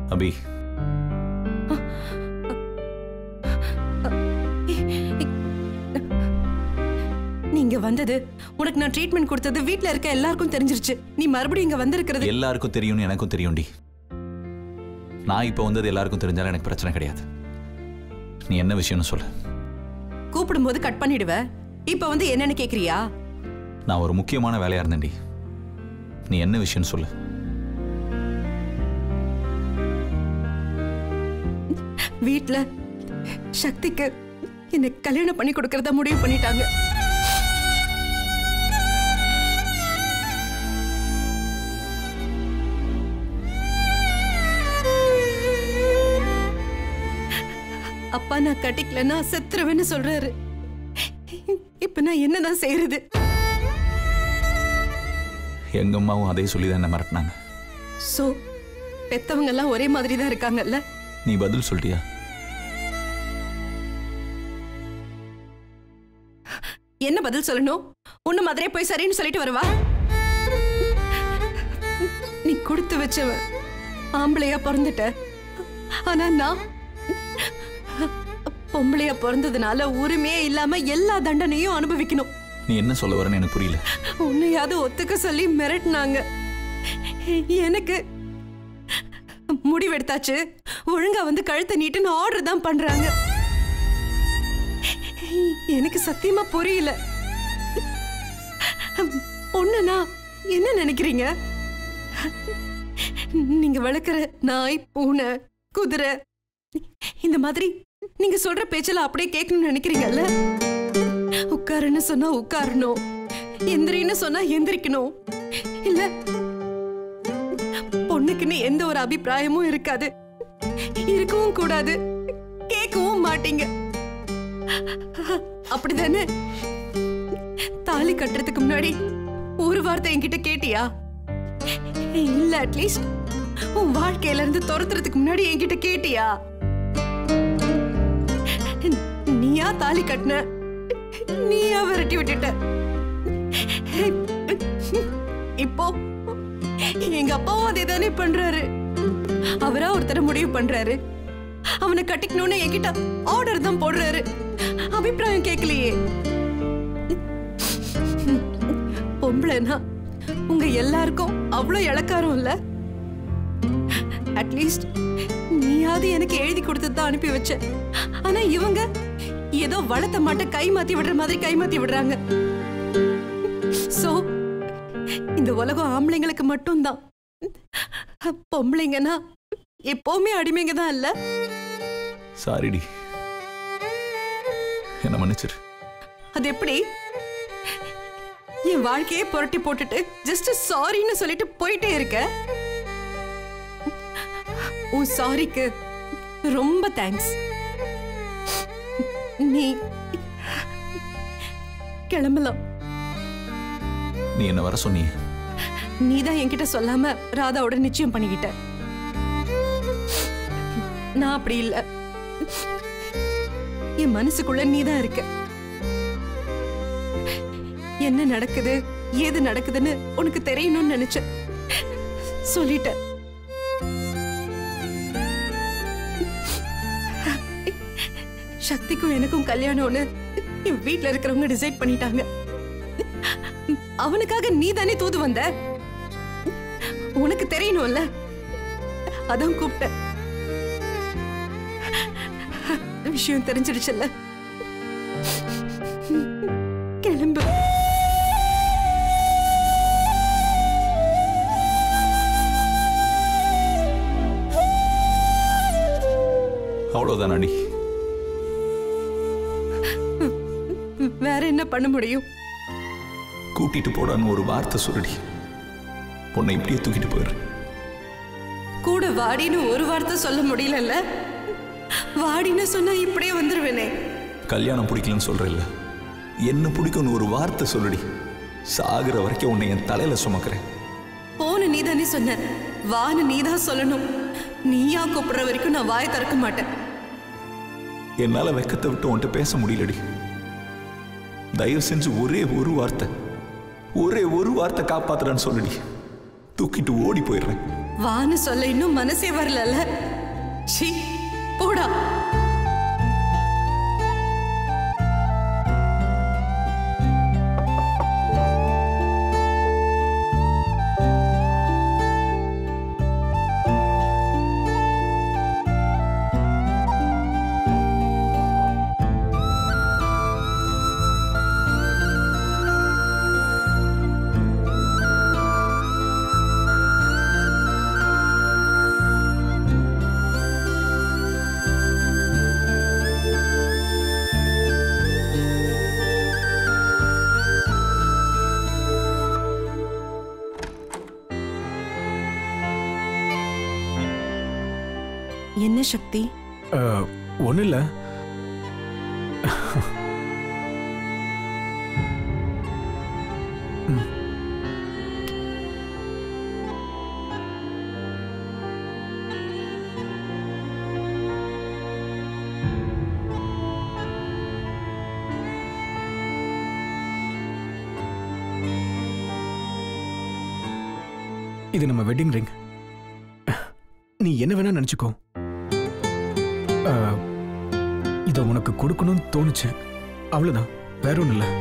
அபி, நீங்க வந்தது, உனக்கு நான் ட்ரீட்மெண்ட் கொடுத்தது வீட்ல இருக்க எல்லாருக்கும் தெரிஞ்சிருச்சு. நீ மறுபடியும் இங்க வந்திருக்கிறது எல்லாருக்கும் தெரியும்னு எனக்கும் தெரியும்டி. நான் இப்ப வந்தது எல்லாருக்கும் தெரிஞ்சாலும் எனக்கு பிரச்சனை கிடையாது. நீ என்ன விஷயம்னு சொல்லு. கூப்பிடும்போது கட் பண்ணிடுவ, இப்ப வந்து என்னன்னு கேக்குறியா? நான் ஒரு முக்கியமான வேலையா இருந்தேன்டி. நீ என்ன விஷயம்னு சொல்லு. வீட்ல சக்திக்கு என்ன கல்யாணம் பண்ணி கொடுக்கறதா முடிவு பண்ணிட்டாங்க. அப்பா நான் கட்டிக்கலன்னா செத்துருவேன்னு சொல்றாரு. இப்ப நான் என்னதான் செய்யறது? எங்க அம்மாவும் அதே சொல்லிதான் என்ன மிரட்டினாங்க. சோ பெத்தவங்க எல்லாம் ஒரே மாதிரி தான் இருக்காங்கல்ல? நீ பதில் சொல்லிட்டியா? என்ன பதில் சொல்லணும்? உன்ன மாதிரியே போய் சரின்னு சொல்லிட்டு வருவா? நீ கொடுத்து வச்சவ ஆம்பளையா பிறந்துட்ட. ஆனா நான் பொம்பளையா பிறந்ததுனால உரிமையே இல்லாம எல்லா தண்டனையும் அனுபவிக்கணும். நீ என்ன சொல்ல வரன்னு எனக்கு புரியல. உன்னையாவது ஒத்துக்க சொல்லி மிரட்டினாங்க. எனக்கு முடிவெடுத்தாச்சு, ஒழுங்கா வந்து கழுத்தை நீட்டுன்னு ஆர்டர் தான் பண்றாங்க. எனக்கு சத்தியமா புரியல. பொண்ணுனா என்ன நினைக்கிறீங்க? நீங்க வளர்க்கிற நாய், பூனை, குதிரை இந்த மாதிரி நீங்க சொல்ற பேச்செல்லாம் அப்படியே கேட்கணும்னு நினைக்கிறீங்கல்ல? உட்காருன்னு சொன்னா உட்காரணும், எந்திரின்னு சொன்னா எந்திரிக்கணும். இல்ல பொண்ணுக்குன்னு எந்த ஒரு அபிப்பிராயமும் இருக்காது, இருக்கவும் கூடாது, கேட்கவும் மாட்டீங்க. அப்படிதானே? தாலி கட்டுறதுக்கு முன்னாடி ஒரு வார்த்தை என்கிட்ட கேட்டியா? இல்ல அட்லீஸ்ட் உன் வாழ்க்கையில இருந்து துரத்துறதுக்கு முன்னாடி என்கிட்ட கேட்டியா? நீயா தாலி கட்டின, நீயா விரட்டி விட்டுட்ட. இப்போ எங்க அப்பாவும் அதே தானே பண்றாரு. அவரா ஒருத்தர முடிவு பண்றாரு, அவனை கட்டிக்கணும்னு என்கிட்ட ஆர்டர் தான் போடுறாரு, அபிப்பிராயம் கேட்கலையே. பொம்பளைனா உங்க எல்லாருக்கும் அவ்வளவு இளக்காரம் இல்ல? அட்லீஸ்ட் நீயாவது எனக்கு எழுதி கொடுத்துதான் அனுப்பி வச்ச. ஆனா இவங்க ஏதோ வளர்த்த மாட்ட கை மாத்தி விடுற மாதிரி கை மாத்தி விடுறாங்க. சோ இந்த உலகம் ஆம்பளைங்களுக்கு மட்டும்தான். பொம்பளைங்கன்னா எப்பவுமே அடிமைங்க தான் இல்ல? சாரிடி, என்ன மன்னிச்சிரு. அது எப்படி? என் வாழ்க்கையே புரட்டி போட்டுட்டு ஜஸ்ட் சாரின்னு சொல்லிட்டு போயிட்டே இருக்க. உன் சாரிக்கு ரொம்ப தேங்க்ஸ். நீ கிளம்பலாம். நீ என்ன வர சொன்னீ? நீதான் என்கிட்ட சொல்லாம ராதாவோட நிச்சயம் பண்ணிக்கிட்ட. நான் அப்படி இல்ல. என் மனசுக்குள்ள நீதான் இருக்க. என்ன நடக்குது, ஏது நடக்குதுன்னு உனக்கு தெரியணும்னு நினைச்ச. சொல்லிட்ட. சக்திக்கும் எனக்கும் கல்யாணம்னு என் வீட்டுல இருக்கிறவங்க டிசைட் பண்ணிட்டாங்க. அவனுக்காக நீ தானே தூது வந்த. உனக்கு தெரியணும்ல, அதான் கூப்பிட்ட. விஷயம் தெரிஞ்சிடுச்சுல்ல? கிளம்பு. அவ்வளவுதான் அடி. வேற என்ன பண்ண முடியும்? கூட்டிட்டு போடான்னு ஒரு வார்த்தை சொல்லுடி. பொண்ணை இப்படியே தூக்கிட்டு போயிரு. கூட வாடின்னு ஒரு வார்த்தை சொல்ல முடியலல்ல? வாடின்னு சொன்னா இப்படியே வந்துருவேனே. கல்யாணம் பிடிக்கலன்னு சொல்றேன்ல, என்ன பிடிக்கும்னு ஒரு வார்த்தை சொல்லுடி. சாகுற வரைக்கும் உன்னை என் தலையில சுமக்கிறேன். போன நீ தானே சொன்ன, வான்னு நீதான் சொல்லணும். நீயா கூப்பிடுற வரைக்கும் நான் வாயை திறக்க மாட்டேன். என்னால வெக்கத்தை விட்டு உன்கிட்ட பேச முடியலடி. தயவு செஞ்சு ஒரே ஒரு வார்த்தை காப்பாத்துறான்னு சொல்லுடி. தூக்கிட்டு ஓடி போயிடுறேன். வான்னு சொல்ல இன்னும் மனசே வரலல்ல. சீ, போடா. என்ன சக்தி? ஒன்றும் இல்லை. இது நம்ம வெட்டிங் ரிங். நீ என்ன வேணா நினைச்சுக்கோ. இதை உனக்கு கொடுக்கணும்னு தோணுச்சு, அவ்வளவுதான், வேற ஒன்றும் இல்லை.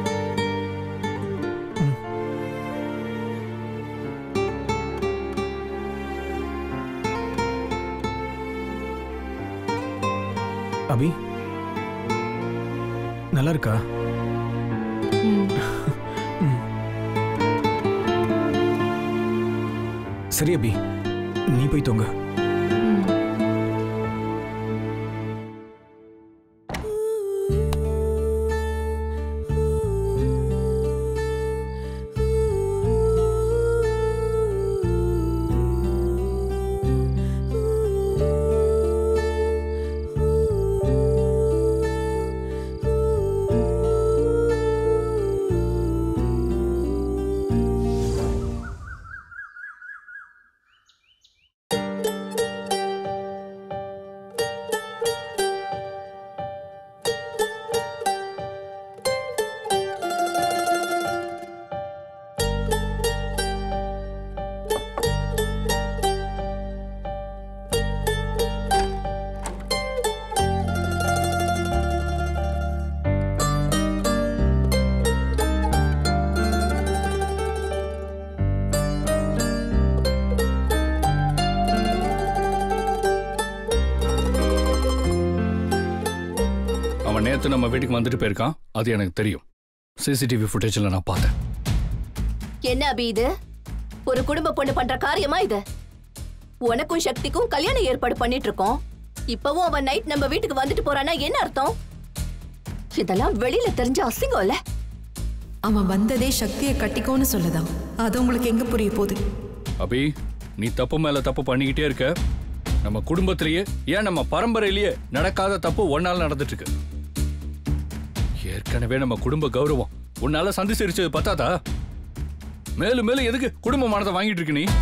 அபி, நல்லா இருக்கா? சரி அபி, நீ போய் தூங்க. நேத்து நம்ம வீட்டுக்கு வந்துட்டு போயிருக்கான், அது எனக்கு தெரியும். சிசிடிவி ஃபுட்டேஜ்ல நான் பார்த்தேன். என்ன அபி இது? ஒரு குடும்ப பொண்ணு பண்ற காரியமா இது? உனக்கும் சக்திக்கும் கல்யாணம் ஏற்பாடு பண்ணிட்டு இருக்கோம். இப்பவும் அவன் நைட் நம்ம வீட்டுக்கு வந்துட்டு போறானா என்ன அர்த்தம்? இதெல்லாம் வெளியில தெரிஞ்ச அசிங்கம் இல்ல? அவன் வந்ததே சக்தியை கட்டிக்கோன்னு சொல்லதான். அது உங்களுக்கு எங்க புரிய போகுது? அபி, நீ தப்பு மேல தப்பு பண்ணிக்கிட்டே இருக்க. நம்ம குடும்பத்திலேயே, ஏன் நம்ம பரம்பரையிலேயே நடக்காத தப்பு ஒன்னால நடந்துட்டு இருக்கு. ஏற்கனவே நம்ம குடும்ப கௌரவம் உன்னால சந்தி சிரிச்சது பத்தாதா? மேலும் மேலும் எதுக்கு குடும்பமானதை வாங்கிட்டு இருக்கு நீ?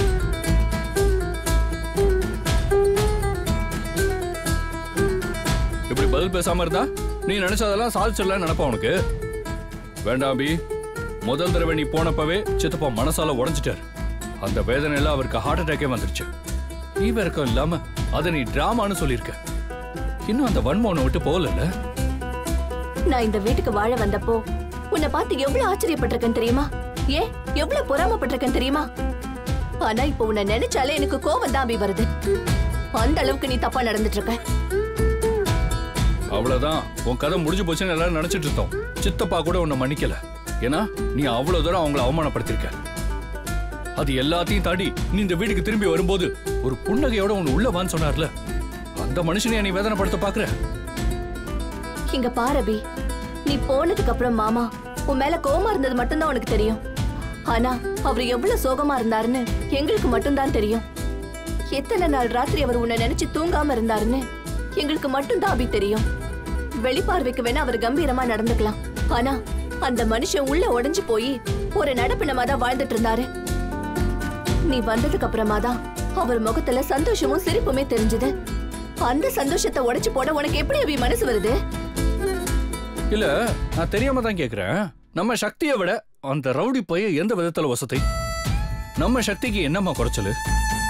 இப்படி பதில் பேசாம இருந்தா நீ நினைச்சதெல்லாம் சாதிச்சிடலாம் நினைப்பா உனக்கு. வேண்டாம் அபி, முதல் தடவை நீ போனப்பவே சித்தப்பா மனசால உடைஞ்சிட்டாரு. அந்த வேதனையில அவருக்கு ஹார்ட் அட்டாக்கே வந்துருச்சு. நீ வேறக்கம் இல்லாம அதை நீ டிராமான்னு சொல்லியிருக்க. இன்னும் அந்த வன்மோனை விட்டு போகல. நான் இந்த வீட்டுக்கு வாழ வந்தப்போ உன்னை பார்த்து எவ்வளவு ஆச்சரியப்பட்டிருக்கேன் தெரியுமா? ஏன் எவ்வளவு பொறாமப்பட்டிருக்கேன் தெரியுமா? ஆனா இப்ப உன்னை நினைச்சாலே எனக்கு கோவம் தான் அபி வருது. அந்த அளவுக்கு நீ தப்பா நடந்துட்டு இருக்க. அவ்வளவுதான், உன் கதை முடிஞ்சு போச்சுன்னு எல்லாரும் நினைச்சிட்டு இருந்தோம். சித்தப்பா கூட உன்னை மன்னிக்கல. ஏன்னா நீ அவ்வளவு தூரம் அவங்கள அவமானப்படுத்திருக்க. அது எல்லாத்தையும் தாண்டி நீ இந்த வீட்டுக்கு திரும்பி வரும்போது ஒரு புன்னகையோட உன்னை உள்ள வான்னு சொன்னார்ல, அந்த மனுஷனை நீ வேதனைப்படுத்த பாக்குற. இங்க பாரபி, நீ போனதுக்கு அப்புறம் மாமா உன் மேல கோவமா இருந்தது மட்டும்தான் உனக்கு தெரியும். ஆனா அவர் எவ்வளவு சோகமா இருந்தாருன்னு எங்களுக்கு மட்டும்தான் தெரியும். எத்தனை நாள் ராத்திரி அவர் உன்னை நினைச்சு தூங்காம இருந்தாருன்னு எங்களுக்கு மட்டும்தான் அபி தெரியும். வெளிப்பார்வைக்கு வேணா அவர் கம்பீரமா நடந்துக்கலாம். ஆனா அந்த மனுஷன் உள்ள உடைஞ்சு போய் ஒரு நடப்பினமா தான் வாழ்ந்துட்டு இருந்தாரு. நீ வந்ததுக்கு அப்புறமா தான் அவர் முகத்துல சந்தோஷமும் சிரிப்புமே தெரிஞ்சது. அந்த சந்தோஷத்தை உடைச்சு போட உனக்கு எப்படி அபி மனசு வருது? இல்ல, நான் தெரியாம தான் கேக்குறேன். நம்ம சக்தியை விட அந்த ரவுடி பைய எந்த விதத்துல வசதி? நம்ம சக்திக்கு என்னம்மா குறைச்சலு?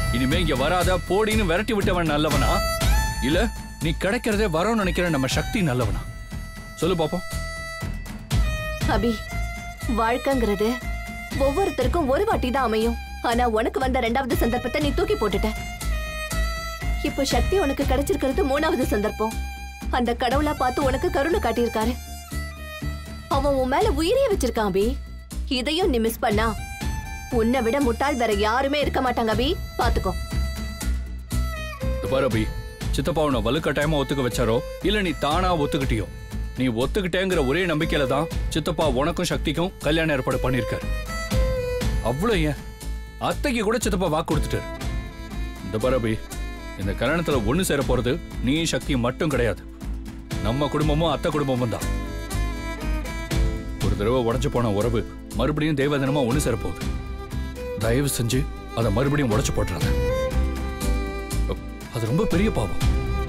இனிமே இங்க வராத போடின்னு விரட்டி விட்டவன் நல்லவனா இல்ல நீ கிடைக்கிறதே வரோன்னு நினைக்கிற நம்ம சக்தி நல்லவனா சொல்லு பாப்போம். அபி, வாழ்க்கைங்கிறது ஒவ்வொருத்தருக்கும் ஒரு வாட்டி தான் அமையும். ஆனா உனக்கு வந்த 2வது சந்தர்ப்பத்தை நீ தூக்கி போட்டுட்ட. இப்போ சக்தி உனக்கு கிடைச்சிருக்கிறது 3வது சந்தர்ப்பம். அந்த கடவுளா பார்த்து உனக்கு கருணை காட்டியிருக்காரு. அவன் உன் மேல உயிரையே வச்சிருக்கான் அபி. இதையும் நீ மிஸ் பண்ணா உன்னை விட முட்டாள் வேற யாருமே இருக்க மாட்டாங்க அபி. பாத்துக்கோ. பாரு அபி, சித்தப்பா உன்னை வலுக்கட்டாயமா ஒத்துக்க வச்சாரோ இல்ல நீ தானா ஒத்துக்கிட்டியோ, நீ ஒத்துக்கிட்டேங்கிற ஒரே நம்பிக்கையில தான் சித்தப்பா உனக்கும் சக்திக்கும் கல்யாணம் ஏற்பாடு பண்ணிருக்காரு. அவ்வளவு ஏன் அத்தைக்கு கூட சித்தப்பா வாக்கு கொடுத்துட்டாரு. இந்த பாரு அபி, இந்த கல்யாணத்துல ஒண்ணு சேர போறது நீ சக்தி மட்டும் கிடையாது, நம்ம குடும்பமும் அத்தை குடும்பமும் தான். ஒரு தடவை உடைஞ்சு போன உறவு மறுபடியும் தெய்வதனமா ஒண்ணு சேர போகுது. தயவு செஞ்சு அதை மறுபடியும் உடைச்சு போட்டுறாங்க. அது ரொம்ப பெரிய பாவம்.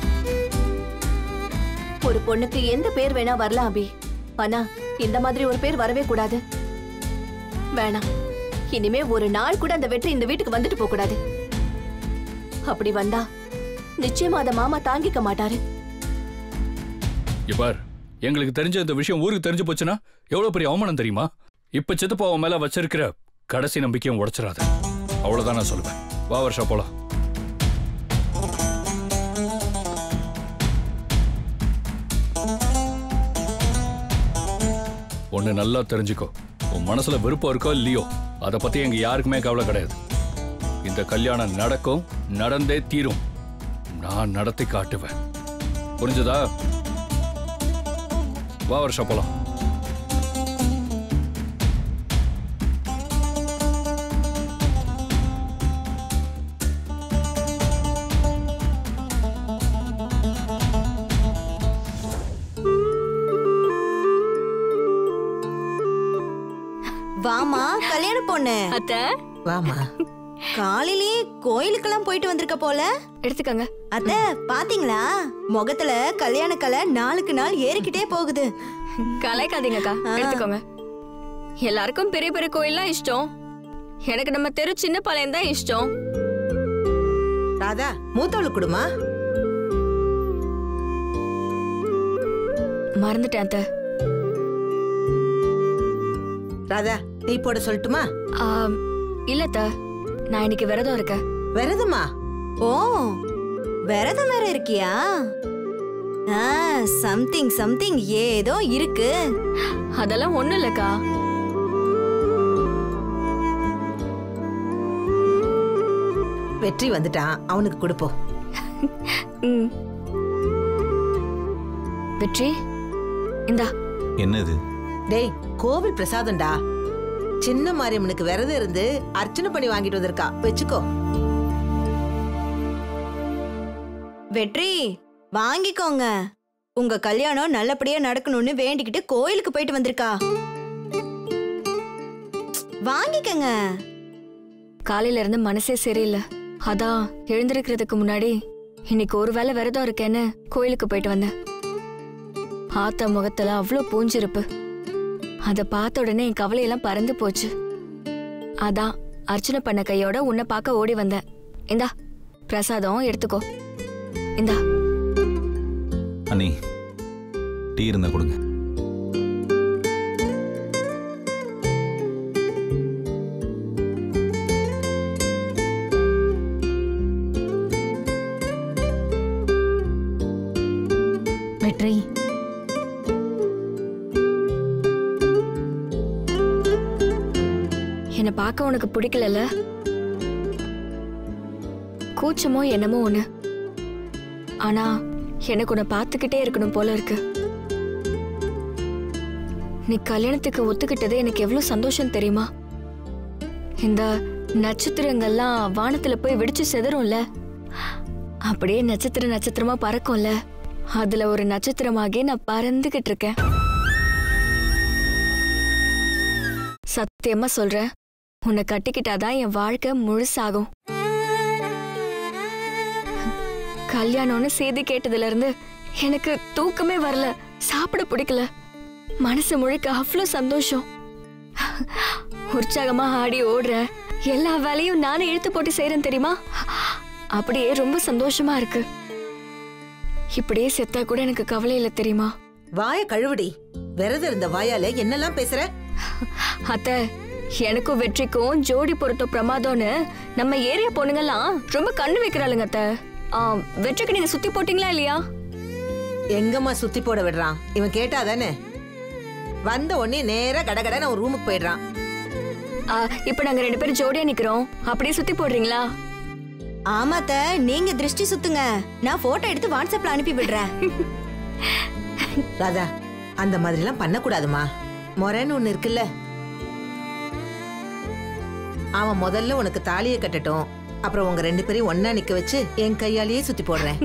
ஒரு பொண்ணுக்கு எந்த பேர் வேணா வரலாம் அபி, ஆனா இந்த மாதிரி ஒரு பேர் வரவே கூடாது. வேணாம், இனிமே ஒரு நாள் கூட அந்த வெற்றி இந்த வீட்டுக்கு வந்துட்டு போக கூடாது. அப்படி வந்தா நிச்சயமா அத மாமா தாங்கிக்க மாட்டாரு. இப்பார், எங்களுக்கு தெரிஞ்ச இந்த விஷயம் ஊருக்கு தெரிஞ்சு போச்சுன்னா எவ்வளவு பெரிய அவமானம் தெரியுமா? இப்ப சித்தப்பா அவன் மேல வச்சிருக்கிற கடைசி நம்பிக்கையும் உடைச்சிடாது. அவ்வளவுதான் நான் சொல்லுவேன். வா வருஷா போலாம். ஒண்ணு நல்லா தெரிஞ்சுக்கோ, உன் மனசுல விருப்பம் இருக்கோ இல்லையோ அதை பத்தி எங்க யாருக்குமே கவலை கிடையாது. இந்த கல்யாணம் நடக்கும், நடந்தே தீரும். நான் நடத்தி காட்டுவேன். புரிஞ்சதா? வா வருஷா போலாம். வாமா கல்யாண பொண்ணு. அத்த, வாமா. காலையிலே கோயிலுக்கெல்லாம் போயிட்டு வந்திருக்க போல. எடுத்துக்கங்க. அத்த பாத்தீங்களா, முகத்துல கல்யாண கலை நாளுக்கு நாள் ஏறிக்கிட்டே போகுது. கலைக்காதீங்கக்கா, எடுத்துக்கோங்க. எல்லாருக்கும் பெரிய பெரிய கோயில்லாம் இஷ்டம், எனக்கு நம்ம தெரு சின்ன பாளையம் தான் இஷ்டம். ராதா, மூத்தவளுக்கு கொடுமா. மறந்துட்டேன் அத்த. ராதா, நீ போட சொல்லட்டுமா? இல்ல அத்த, நான் இன்னைக்கு விரதம் இருக்கேன். விரதமா? ஓ, விரதம் வேற இருக்கியா? சம்திங் சம்திங் ஏதோ இருக்கு. அதெல்லாம் ஒண்ணும் இல்லக்கா. வெற்றி வந்துட்டான், அவனுக்கு கொடுப்போம். வெற்றி, இந்தா. என்னது? டேய், கோவில் பிரசாதம்டா. சின்ன மாரியம்மனுக்கு விரதம் இருந்து அர்ச்சனை பண்ணி வாங்கிட்டு வந்திருக்கா, வச்சுக்கோ. வெற்றி, வாங்கிக்கோங்க. உங்க கல்யாணம் நல்லபடியா நடக்கணும்னு வேண்டிக்கிட்டு கோயிலுக்கு போயிட்டு வந்திருக்கா. வாங்கிக்கங்க. காலையில இருந்து மனசே சரியில்லை, அதான் எழுந்திருக்கிறதுக்கு முன்னாடி இன்னைக்கு ஒரு வேளை விரதம் இருக்கேன்னு கோயிலுக்கு போயிட்டு வந்தேன். ஆத்தா முகத்துல அவ்வளோ பூஞ்சிருப்பு. அத பார்த்த உடனே என் கவலையெல்லாம் பறந்து போச்சு. அதான் அர்ச்சனை பண்ண கையோட உன்னை பார்க்க ஓடி வந்தேன். இந்தா பிரசாதம் எடுத்துக்கோ. இந்தா. அண்ணி, டீ இருந்தா கொடுங்க. வெற்றி, என்னை பார்க்க உனக்கு பிடிக்கல? கூச்சமோ என்னமோ ஒண்ணு, ஆனா எனக்கு உன்னை பார்த்துக்கிட்டே இருக்கணும் போல இருக்கு. நீ கல்யாணத்துக்கு ஒத்துக்கிட்டது எனக்கு எவ்வளவு சந்தோஷம் தெரியுமா? இந்த நட்சத்திரங்கள்லாம் வானத்துல போய் வெடிச்சு செதறும்ல, அப்படியே நட்சத்திரமா பறக்கும்ல, அதுல ஒரு நட்சத்திரமாகி நான் பறந்துகிட்டு இருக்கேன். சத்தியமா சொல்றேன், உன்னை கட்டிக்கிட்டாதான் என் வாழ்க்கை முழுசாகும். கல்யாணம்னு செய்தி கேட்டதுல இருந்து எனக்கு தூக்கமே வரல, சாப்பிட பிடிக்கல, மனசு முழுக்க அவ்வளோ சந்தோஷம். உற்சாகமா ஆடி ஓடுற, எல்லா வேலையும் நானே இழுத்து போட்டு செய்யறேன் தெரியுமா? அப்படியே ரொம்ப சந்தோஷமா இருக்கு. இப்படியே செத்தா கூட எனக்கு கவலை இல்லை தெரியுமா? வாய கழுவுடி. விரதம் இருந்த வாயால என்னெல்லாம் பேசுற? அத்தை, எனக்கும் வெற்றிக்கும் ஜோடி பொருத்த பிரமாதம்னு நம்ம ஏரியா பொண்ணுங்கெல்லாம் ரொம்ப கண்ணு வைக்கிறாளுங்க அத்தை. வெற்றிக்கு நீங்க சுத்தி போட்டீங்களா இல்லையா? எங்கம்மா சுத்தி போட விடுறான்? இவன் கேட்டாதானே? வந்த உடனே நேரா கடகட நான் ரூமுக்கு போயிடுறான். இப்ப நாங்க 2 பேரும் ஜோடியா நிக்கிறோம், அப்படியே சுத்தி போடுறீங்களா? ஆமாத்த, நீங்க திருஷ்டி சுத்துங்க, நான் போட்டோ எடுத்து வாட்ஸ்அப்ல அனுப்பி விடுறேன். ராதா, அந்த மாதிரி எல்லாம் பண்ணக்கூடாதுமா. முறைன்னு ஒண்ணு இருக்குல்ல. அவன் முதல்ல உனக்கு தாலியை கட்டட்டும், அப்புறம் உங்க 2 பேரையும் ஒன்னா நிக்க வச்சு என் கையாலேயே சுத்தி போடுறேன்.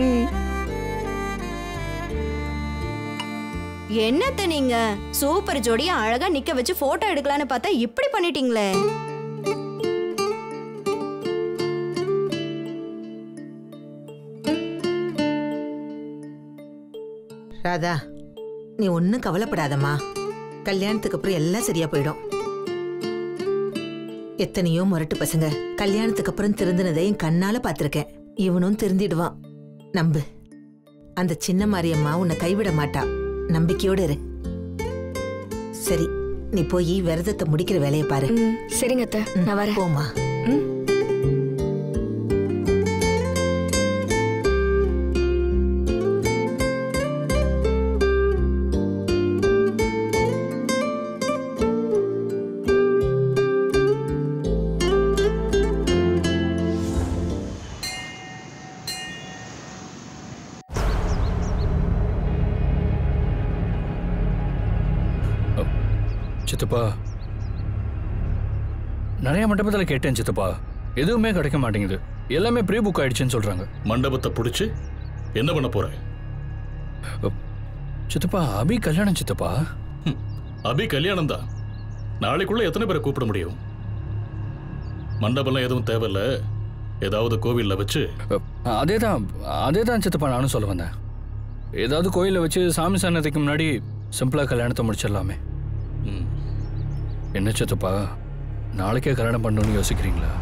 என்னத்த நீங்க சூப்பர் ஜோடியா அழகா நிக்க வச்சு போட்டோ எடுக்கலான்னு பார்த்தா இப்படி பண்ணிட்டீங்களே. ராதா, நீ ஒன்னும் கவலைப்படாதம்மா. கல்யாணத்துக்கு அப்புறம் எல்லாம் சரியா போயிடும். எத்தனையோ முரட்டு பசங்க கல்யாணத்துக்கு அப்புறம் திருந்தினதை என் கண்ணால பாத்திருக்கேன். இவனும் திருந்திடுவான், நம்பு. அந்த சின்ன மாரியம்மா உன்னை கைவிட மாட்டா, நம்பிக்கையோடு இரு. சரி, நீ போய் விரதத்தை முடிக்கிற வேலையை பாரு. சரிங்க அத்தை, நான் வரேன். போமா. சித்தப்பா, நிறைய மண்டபத்தில் கேட்டேன் சித்தப்பா, எதுவுமே கிடைக்க மாட்டேங்குது. எல்லாமே ப்ரீ புக் ஆயிடுச்சுன்னு சொல்றாங்க. மண்டபத்தை பிடிச்சு என்ன பண்ண போற? சித்தப்பா, அபி கல்யாணம் சித்தப்பா. அபி கல்யாணம் தான். நாளைக்குள்ள எத்தனை பேரை கூப்பிட முடியும்? மண்டபம்லாம் எதுவும் தேவையில்ல, ஏதாவது கோவில்ல வச்சு. அதேதான் சித்தப்பா நானும் சொல்ல வந்தேன். ஏதாவது கோயிலில் வச்சு சாமி சன்னதிக்கு முன்னாடி சிம்பிளா கல்யாணத்தை முடிச்சிடலாமே. என்ன சித்தப்பா, நாளைக்கே கல்யாணம் பண்ணணும்னு யோசிக்கிறீங்களா?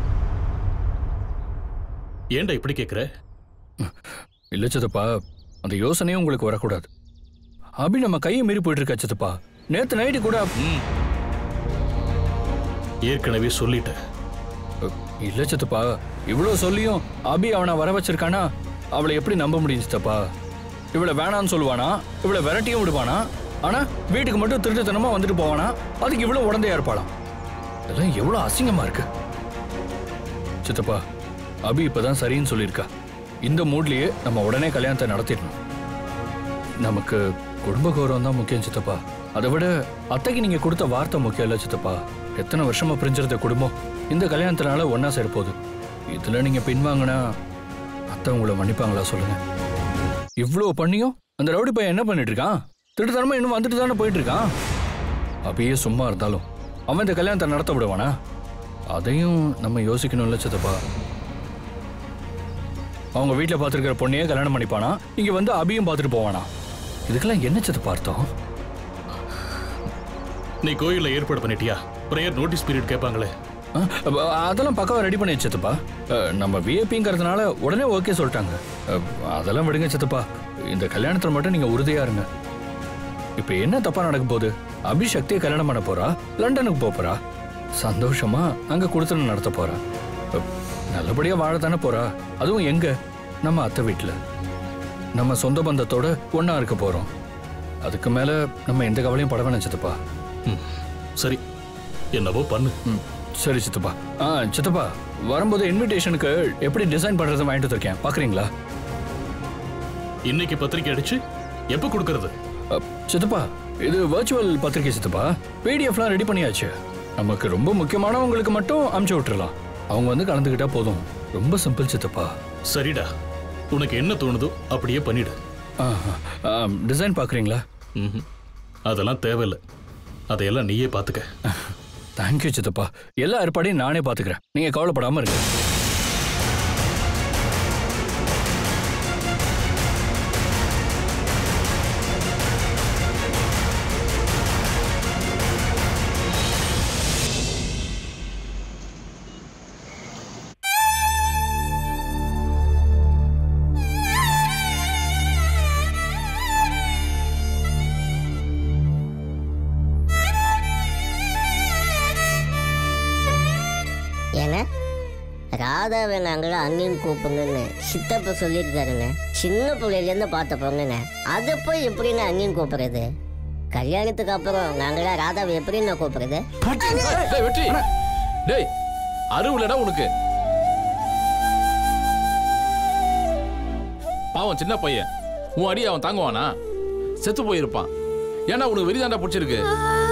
ஏன்டா இப்படி கேட்குற? இல்லை சித்தப்பா, அந்த யோசனையும் உங்களுக்கு வரக்கூடாது. அபி நம்ம கையை மீறி போயிட்டு இருக்கா சித்தப்பா. நேற்று நைட்டு கூட. ஏற்கனவே சொல்லிட்டேன். இல்லை சித்தப்பா, இவ்வளோ சொல்லியும் அபி அவனை வர வச்சிருக்கானா? அவளை எப்படி நம்ப முடியும் சித்தப்பா? இவளை வேணான்னு சொல்லுவானா, இவளை விரட்டியும் விடுவானா, ஆனா வீட்டுக்கு மட்டும் திருட்டுத்தனமா வந்துட்டு போவானா? அதுக்கு இவ்வளவு உடந்தையா இருப்பாளாம். இதெல்லாம் எவ்வளவு அசிங்கமா இருக்கு சித்தப்பா. அபி இப்பதான் சரின்னு சொல்லியிருக்கா. இந்த மூட்லயே நம்ம உடனே கல்யாணத்தை நடத்திடணும். நமக்கு குடும்ப கௌரவம் தான் முக்கியம் சித்தப்பா. அதை விட அத்தைக்கு நீங்க கொடுத்த வார்த்தை முக்கியம் இல்ல சித்தப்பா. எத்தனை வருஷமா பிரிஞ்சிருந்த குடும்பம் இந்த கல்யாணத்தினால ஒன்னா சேரப்போகுது. இதுல நீங்க பின்வாங்கினா அத்தை உங்களை மன்னிப்பாங்களா சொல்லுங்க? இவ்வளவு பண்ணியும் அந்த ரவுடி பையன் என்ன பண்ணிட்டு இருக்கான்? திருட்டுத்தனமா இன்னும் வந்துட்டு தானே போயிட்டு இருக்கான். அப்படியே சும்மா இருந்தாலும் அவன் இந்த கல்யாணத்தை நடத்த விடுவானா? அதையும் நம்ம யோசிக்கணும்ல சித்தப்பா. அவங்க வீட்டில் பார்த்துருக்கிற பொண்ணையே கல்யாணம் பண்ணிப்பானா, இங்க வந்து அபியும் பார்த்துட்டு போவானா? இதுக்கெல்லாம் என்ன சித்தப்பா அர்த்தம்? நீ கோயிலில் ஏற்பாடு பண்ணிட்டியா? பிரேயர் நோட்டீஸ் பீரியட் கேட்பாங்களே, அதெல்லாம் பக்காவா ரெடி பண்ணி சித்தப்பா. நம்ம விஐபிங்கிறதுனால உடனே ஓகே சொல்லிட்டாங்க. அதெல்லாம் விடுங்க சித்தப்பா. இந்த கல்யாணத்தில் மட்டும் நீங்க உறுதியா இருங்க. இப்ப என்ன தப்பா நடக்க போகுது? அபி சக்தியை கல்யாணம் பண்ண போறா, லண்டனுக்கு போறா, சந்தோஷமா அங்க கொடுத்து நடத்த போறா, நல்லபடியா வாழத்தானே போறா. அதுவும் எங்க? நம்ம அத்தை வீட்டுல நம்ம சொந்த பந்தத்தோட ஒன்னா இருக்க போறோம். அதுக்கு மேல நம்ம எந்த கவலையும் பட வேணாம் சித்தப்பா. சரி, என்னவோ பண்ணு. சரி சித்தப்பா. சித்தப்பா, வரும்போது இன்விடேஷனுக்கு எப்படி டிசைன் பண்றதை வாங்கிட்டு இருக்கேன், பாக்குறீங்களா? இன்னைக்கு பத்திரிக்கை அடிச்சு எப்ப கொடுக்கறது? சித்தப்பா, இது வர்ச்சுவல் பத்திரிக்கை சித்தப்பா. பிடிஎஃப்லாம் ரெடி பண்ணியாச்சு. நமக்கு ரொம்ப முக்கியமானவங்களுக்கு மட்டும் அனுப்பிச்சு விட்டுறலாம். அவங்க வந்து கலந்துக்கிட்டா போதும். ரொம்ப சிம்பிள் சித்தப்பா. சரிடா, உனக்கு என்ன தோணுதோ அப்படியே பண்ணிடு. டிசைன் பார்க்குறீங்களா? அதெல்லாம் தேவையில்லை, அதையெல்லாம் நீயே பார்த்துக்க. தேங்க்யூ சித்தப்பா. எல்லா ஏற்பாடையும் நானே பார்த்துக்கிறேன், நீங்கள் கவலைப்படாமல் இருங்க. ராதாவை நாங்களும் அங்கேயும் கூப்பிடுங்கன்னு சித்தப்ப சொல்லியிருக்காருங்க. சின்ன பிள்ளையிலேருந்து பார்த்த பொண்ணுங்க, அதை போய் எப்படின்னு அங்கேயும் கூப்பிடுறது? கல்யாணத்துக்கு அப்புறம் நாங்களாம் ராதாவை எப்படி நான் கூப்பிடுறது? வெற்றி டேய், அருவிலடா உனக்கு. பாவம் சின்ன பையன், உன் அடி அவன் தாங்குவானா? செத்து போயிருப்பான். ஏன்னா உனக்கு வெறிதாண்டா பிடிச்சிருக்கு.